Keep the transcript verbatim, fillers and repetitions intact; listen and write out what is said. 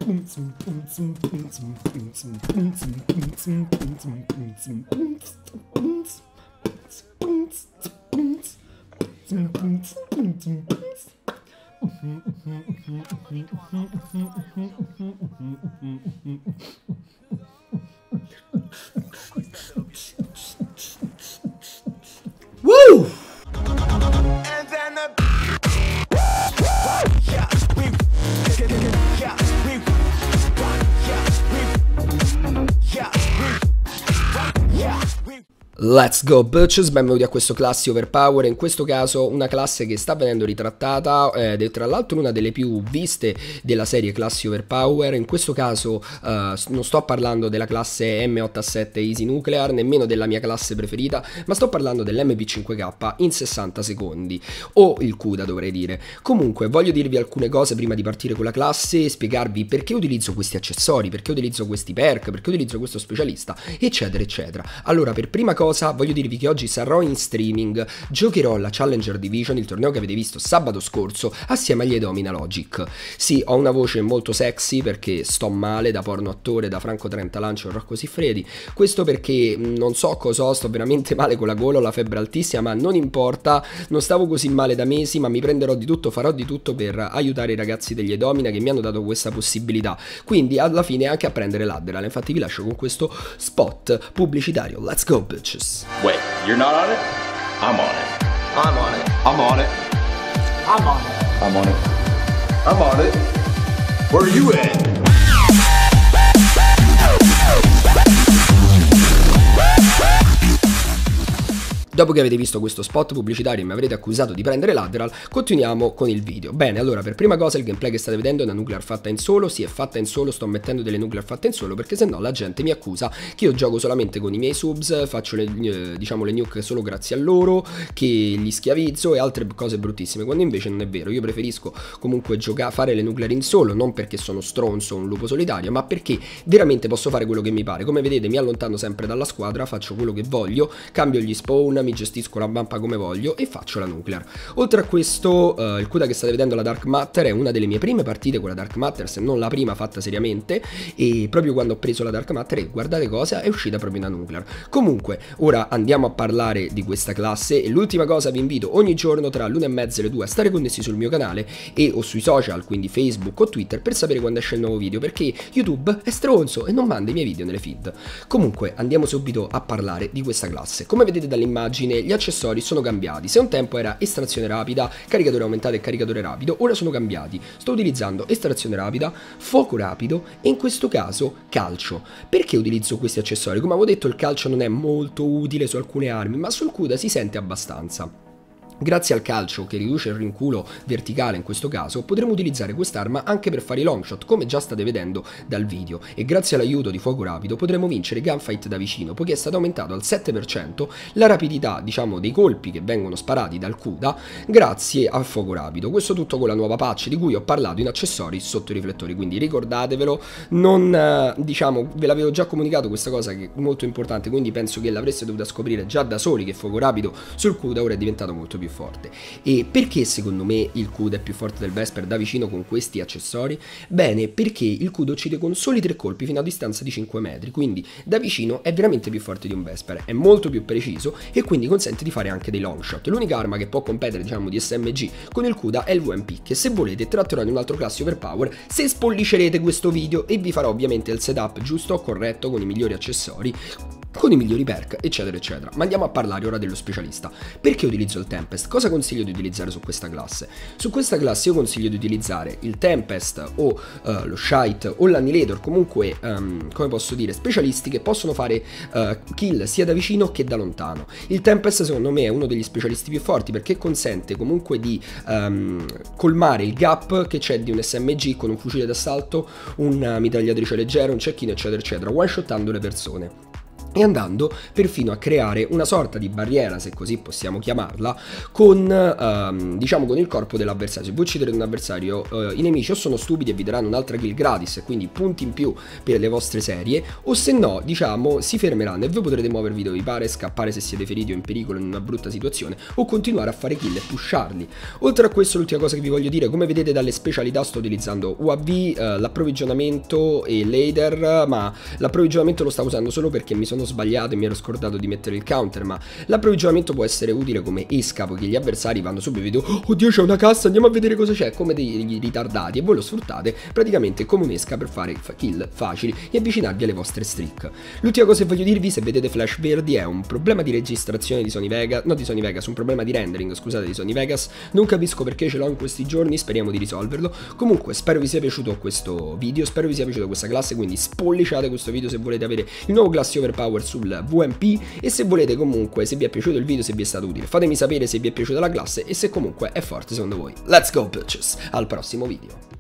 Woo! Let's go bitches, benvenuti a questo classe Overpower, in questo caso una classe che sta venendo ritrattata ed è tra l'altro una delle più viste della serie classi Overpower. In questo caso uh, non sto parlando della classe M ottantasette Easy Nuclear, nemmeno della mia classe preferita, ma sto parlando dell'M P cinque K in sessanta secondi, o il CUDA dovrei dire. Comunque voglio dirvi alcune cose prima di partire con la classe e spiegarvi perché utilizzo questi accessori, perché utilizzo questi perk, perché utilizzo questo specialista, eccetera eccetera. Allora, per prima cosa voglio dirvi che oggi sarò in streaming, giocherò la Challenger Division, il torneo che avete visto sabato scorso, assieme agli Edomina Logic. Sì, ho una voce molto sexy perché sto male da porno attore, da Franco trenta Lancio e Rocco Siffredi. Questo perché non so cosa ho, sto veramente male con la gola, ho la febbre altissima, ma non importa, non stavo così male da mesi, ma mi prenderò di tutto, farò di tutto per aiutare i ragazzi degli Edomina che mi hanno dato questa possibilità. Quindi alla fine anche a prendere l'Adderall. Infatti vi lascio con questo spot pubblicitario. Let's go bitches. Wait, you're not on it? I'm on it. I'm on it. I'm on it. I'm on it. I'm on it. I'm on it. Where are you at? Dopo che avete visto questo spot pubblicitario e mi avrete accusato di prendere l'Adderall, continuiamo con il video. Bene, allora, per prima cosa il gameplay che state vedendo è una nuclear fatta in solo. Sì, è fatta in solo, sto mettendo delle nuclear fatte in solo perché sennò la gente mi accusa che io gioco solamente con i miei subs, faccio le, eh, diciamo le nuke solo grazie a loro, che li schiavizzo e altre cose bruttissime, quando invece non è vero. Io preferisco comunque giocare, fare le nuclear in solo, non perché sono stronzo o un lupo solitario, ma perché veramente posso fare quello che mi pare. Come vedete mi allontano sempre dalla squadra, faccio quello che voglio, cambio gli spawn, mi gestisco la mappa come voglio e faccio la nuclear. Oltre a questo, uh, il CUDA che state vedendo, la Dark Matter, è una delle mie prime partite con la Dark Matter, se non la prima fatta seriamente, e proprio quando ho preso la Dark Matter, e guardate cosa, è uscita proprio una nuclear. Comunque, ora andiamo a parlare di questa classe e l'ultima cosa, vi invito ogni giorno tra l'una e mezza e le due a stare connessi sul mio canale e o sui social, quindi Facebook o Twitter, per sapere quando esce il nuovo video, perché YouTube è stronzo e non manda i miei video nelle feed. Comunque, andiamo subito a parlare di questa classe. Come vedete dall'immagine, gli accessori sono cambiati. Se un tempo era estrazione rapida, caricatore aumentato e caricatore rapido, ora sono cambiati. Sto utilizzando estrazione rapida, fuoco rapido e in questo caso calcio. Perché utilizzo questi accessori? Come avevo detto, il calcio non è molto utile su alcune armi, ma sul CUDA si sente abbastanza. Grazie al calcio, che riduce il rinculo verticale in questo caso, potremo utilizzare quest'arma anche per fare i long shot, come già state vedendo dal video, e grazie all'aiuto di fuoco rapido potremo vincere gunfight da vicino, poiché è stato aumentato al sette per cento la rapidità, diciamo, dei colpi che vengono sparati dal CUDA grazie al fuoco rapido. Questo tutto con la nuova patch di cui ho parlato in accessori sotto i riflettori, quindi ricordatevelo, non, diciamo, ve l'avevo già comunicato questa cosa che è molto importante, quindi penso che l'avreste dovuta scoprire già da soli che fuoco rapido sul CUDA ora è diventato molto più forte. E perché secondo me il CUDA è più forte del Vesper da vicino con questi accessori? Bene, perché il CUDA uccide con soli tre colpi fino a distanza di cinque metri, quindi da vicino è veramente più forte di un Vesper, è molto più preciso e quindi consente di fare anche dei long shot. L'unica arma che può competere, diciamo, di S M G con il CUDA è il V M P, che se volete tratterò in un altro classe Overpower se spollicerete questo video e vi farò ovviamente il setup giusto, corretto, con i migliori accessori, con i migliori perk, eccetera eccetera. Ma andiamo a parlare ora dello specialista. Perché utilizzo il Tempest? Cosa consiglio di utilizzare su questa classe? Su questa classe io consiglio di utilizzare il Tempest o uh, lo Shite o l'Annihilator, comunque um, come posso dire, specialisti che possono fare uh, kill sia da vicino che da lontano. Il Tempest secondo me è uno degli specialisti più forti perché consente comunque di um, colmare il gap che c'è di un S M G con un fucile d'assalto, una mitragliatrice leggera, un cecchino eccetera eccetera, one shottando le persone. e andando perfino a creare una sorta di barriera, se così possiamo chiamarla, con ehm, diciamo con il corpo dell'avversario. Se voi uccidete un avversario, eh, i nemici o sono stupidi e vi daranno un'altra kill gratis e quindi punti in più per le vostre serie, o se no diciamo si fermeranno e voi potrete muovervi dove vi pare, scappare se siete feriti o in pericolo in una brutta situazione, o continuare a fare kill e pusharli. Oltre a questo, l'ultima cosa che vi voglio dire, come vedete dalle specialità sto utilizzando U A V, eh, l'approvvigionamento e l'Aether, ma l'approvvigionamento lo stavo usando solo perché mi sono sbagliato e mi ero scordato di mettere il counter, ma l'approvvigionamento può essere utile come esca, poiché gli avversari vanno subito e vedono oh, oddio c'è una cassa, andiamo a vedere cosa c'è, come dei ritardati, e voi lo sfruttate praticamente come un'esca per fare kill facili e avvicinarvi alle vostre streak. L'ultima cosa che voglio dirvi, se vedete flash verdi, è un problema di registrazione di Sony Vegas, no di Sony Vegas, un problema di rendering, scusate, di Sony Vegas, non capisco perché ce l'ho in questi giorni, speriamo di risolverlo. Comunque spero vi sia piaciuto questo video, spero vi sia piaciuta questa classe, quindi spolliciate questo video se volete avere il nuovo classe overpower sul V M P, e se volete comunque, se vi è piaciuto il video, se vi è stato utile, fatemi sapere se vi è piaciuta la classe e se comunque è forte secondo voi. Let's go bitches, al prossimo video.